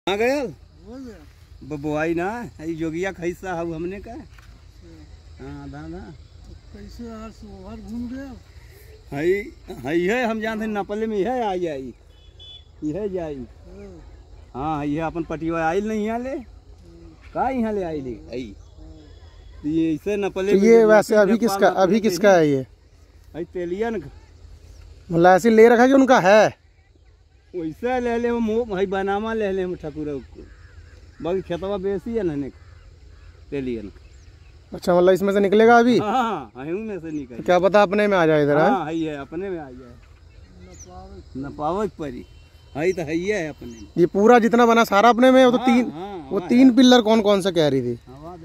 आ गया बुआई ना है जोगिया खैसा है हमने का। हाँ दादा कैसे आज घूम गया है हम जानते नपले में है आई है जाई। हाँ ये अपन पटिवा आइल नहीं यहाँ ले का यहाँ ले आई ये ऐसे नपले तो ये वैसे अभी किसका है ये तेलियन मतलब ऐसे ले रखा कि उनका है वैसे ले ले भाई बनामा ले ले ठकुर बाकी खेतवा बेसी है ना तेलियन। अच्छा मतलब इसमें से निकलेगा अभी। हाँ में से निकल क्या पता अपने में आ जाए इधर। हाँ है अपने में आ जाए नपावक परी है तो है अपने में। ये पूरा जितना बना सारा अपने में। वो तो वो तीन पिल्लर कौन कौन सा कह रही थी।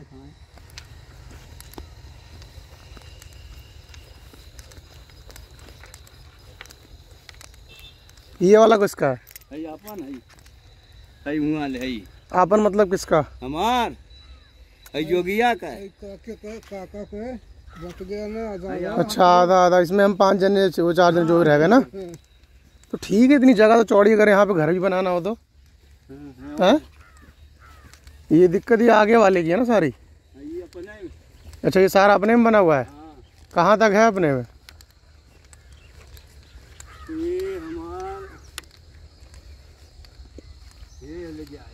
ये वाला किसका है अपन है आपन मतलब किसका हमार जोगिया का है। काका के बच गया ना। अच्छा आधा इसमें हम 5 जने वो 4 जने जो भी रह गए ना तो ठीक है। इतनी जगह तो चौड़ी अगर यहाँ पे घर भी बनाना हो तो है। ये दिक्कत ये आगे वाले की है ना सारी। अच्छा ये सारा अपने में बना हुआ है। कहाँ तक है अपने में ये ले जाए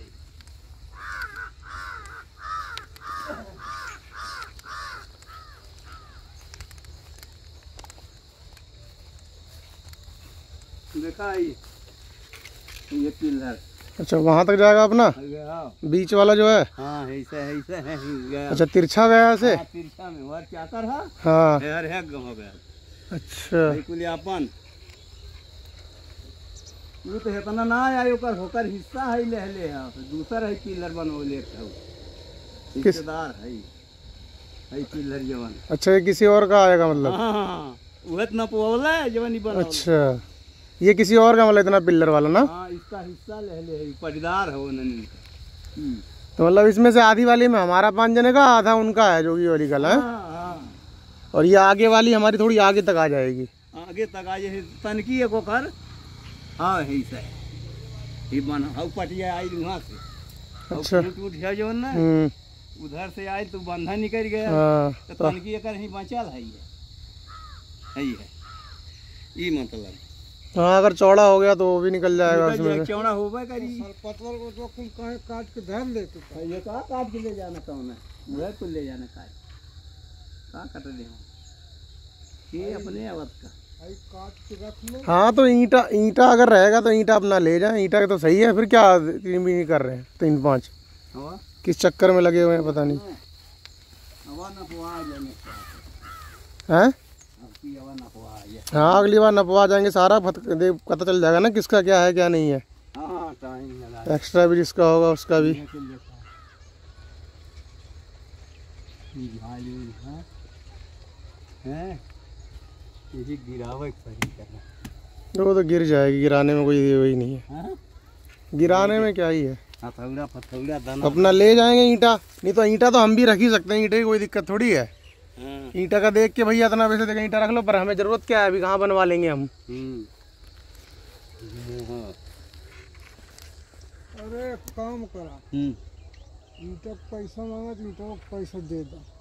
देखा ये पिलर। अच्छा वहाँ तक जाएगा अपना बीच वाला जो है। हाँ ऐसे है गया। अच्छा तिरछा गया ऐसे। हाँ, तिरछा में और क्या कर है। हाँ हो गया। अच्छा अपन वो तो इतना ना आयो कर होकर हिस्सा है ले दूसरा है पिलर बनोले हिस्सेदार है पिलर जवन। अच्छा ये किसी और का आएगा मतलब। हाँ वह न पोला है जवन ही बना। अच्छा ये किसी और का मतलब इतना पिलर वाला ना। हाँ इसका हिस्सा ले पटदार है वो ननी। तो मतलब इसमें से आधी वाली में हमारा 5 जने का आधा उनका है जोगी वाली कल है। और ये आगे वाली हमारी थोड़ी आगे तक आ जाएगी। आगे तक आ जाए तनकी है को कर। हाँ ऐसा है ये बना पटिया आई वहाँ से। अच्छा टूट गया जो ना उधर से आए तो बंधा निकल गया। तो तनकी एक ही बचल है ये मतलब। हाँ अगर चौड़ा हो गया तो वो भी निकल जाएगा उसमें। चौड़ा होगा करी पतवर को तो कुल कहे काट के धर ले तो ये कहाँ काट के ले जाना कौन है उधर को ले जाना कहाँ कट ले ये अपने अवध का काट के रख लो। हाँ तो ईंटा अगर रहेगा तो ईंटा अपना ले जाए। ईंटा तो सही है फिर क्या 3 भी नहीं कर रहे हैं 3-5 किस चक्कर में लगे हुए हैं पता नहीं है। हाँ अगली बार नपवा जाएंगे सारा पता चल जाएगा ना किसका क्या है क्या नहीं है। एक्स्ट्रा भी जिसका होगा उसका भी। वो तो गिर जाएगी गिराने में कोई वही नहीं है। गिराने में क्या ही है। अपना ले जाएंगे ईंटा। नहीं तो ईंटा तो हम भी रख ही सकते हैं। ईंटे की कोई दिक्कत थोड़ी है। ईंटा का देख के भैया इतना पैसे देकर ईंटा रख लो पर हमें जरूरत क्या है अभी कहाँ बनवा लेंगे हम। अरे काम करा ईंटा पैसा मांगा तो ईंटा पैसा दे दो।